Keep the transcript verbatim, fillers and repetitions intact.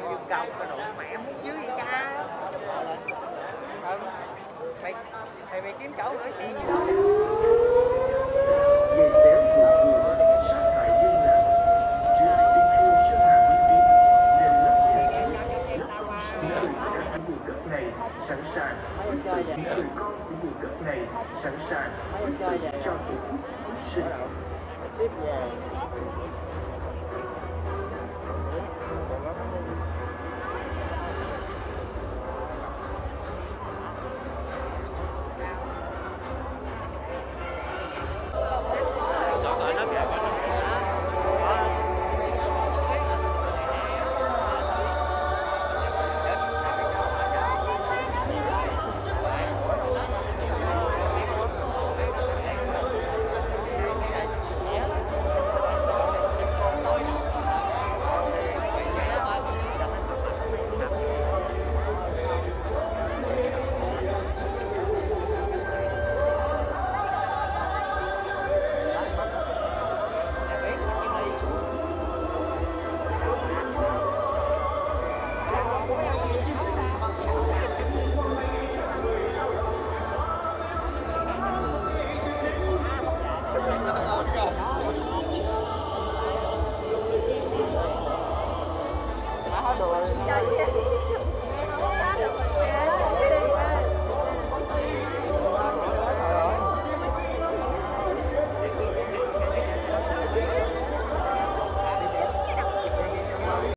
Dương Công cái độ mẹ muốn dưới vậy cha. Ừ. Mày mày mày kiếm chỗ gửi xe gì đó. Dây xéo ruột buồn, sát hại dân làng. Chưa ai tin thương Sơn Hà Quý Tín, nên lắp thêm trước, lắp con sông người con của vùng đất này sẵn sàng quyết tử, người con của vùng đất này sẵn sàng quyết tử cho tổ quốc hy sinh. Ship về. Trời ơi.